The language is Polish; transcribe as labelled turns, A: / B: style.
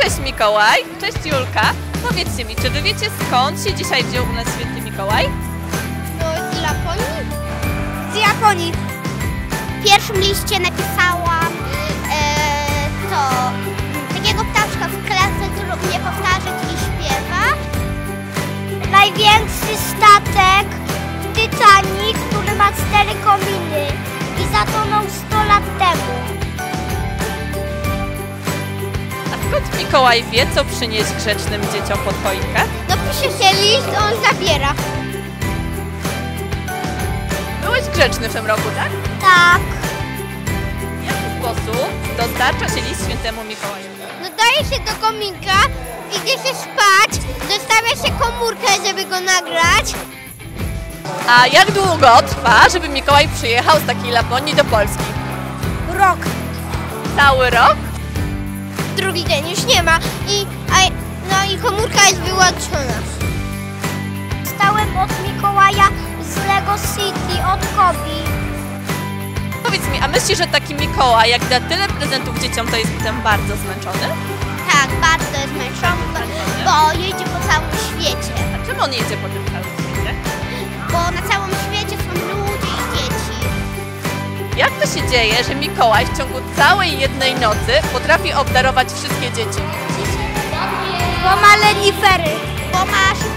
A: Cześć Mikołaj, cześć Julka. Powiedzcie mi, czy wy wiecie, skąd się dzisiaj wziął u nas święty Mikołaj?
B: No, z Japonii. Z Japonii. W pierwszym liście napisałam takiego ptaszka w klatce, który umie powtarzać i śpiewa. Największy statek Titanic, który ma 4 kominy i zatonął 100 lat temu.
A: A skąd Mikołaj wie, co przynieść grzecznym dzieciom pod choinkę?
B: No pisze się list, on zabiera.
A: Byłeś grzeczny w tym roku, tak?
B: Tak.
A: W jaki sposób dostarcza się list świętemu Mikołajowi?
B: No daje się do kominka, idzie się spać, zostawia się komórkę, żeby go nagrać.
A: A jak długo trwa, żeby Mikołaj przyjechał z takiej Laponii do Polski?
B: Rok.
A: Cały rok?
B: Drugi dzień już nie ma no i komórka jest wyłączona. Stałem od Mikołaja z Lego City, od Kobi.
A: Powiedz mi, a myślisz, że taki Mikołaj, jak da tyle prezentów dzieciom, to jest potem bardzo zmęczony?
B: Tak, bardzo jest zmęczony, bo jedzie po całym świecie.
A: A czym on jedzie po tym całym świecie?
B: Bo na całym świecie są ludzie i dzieci.
A: Jak to się dzieje, że Mikołaj w ciągu całej jednej nocy potrafi obdarować wszystkie dzieci?
B: Bo ma lenifery. Bo ma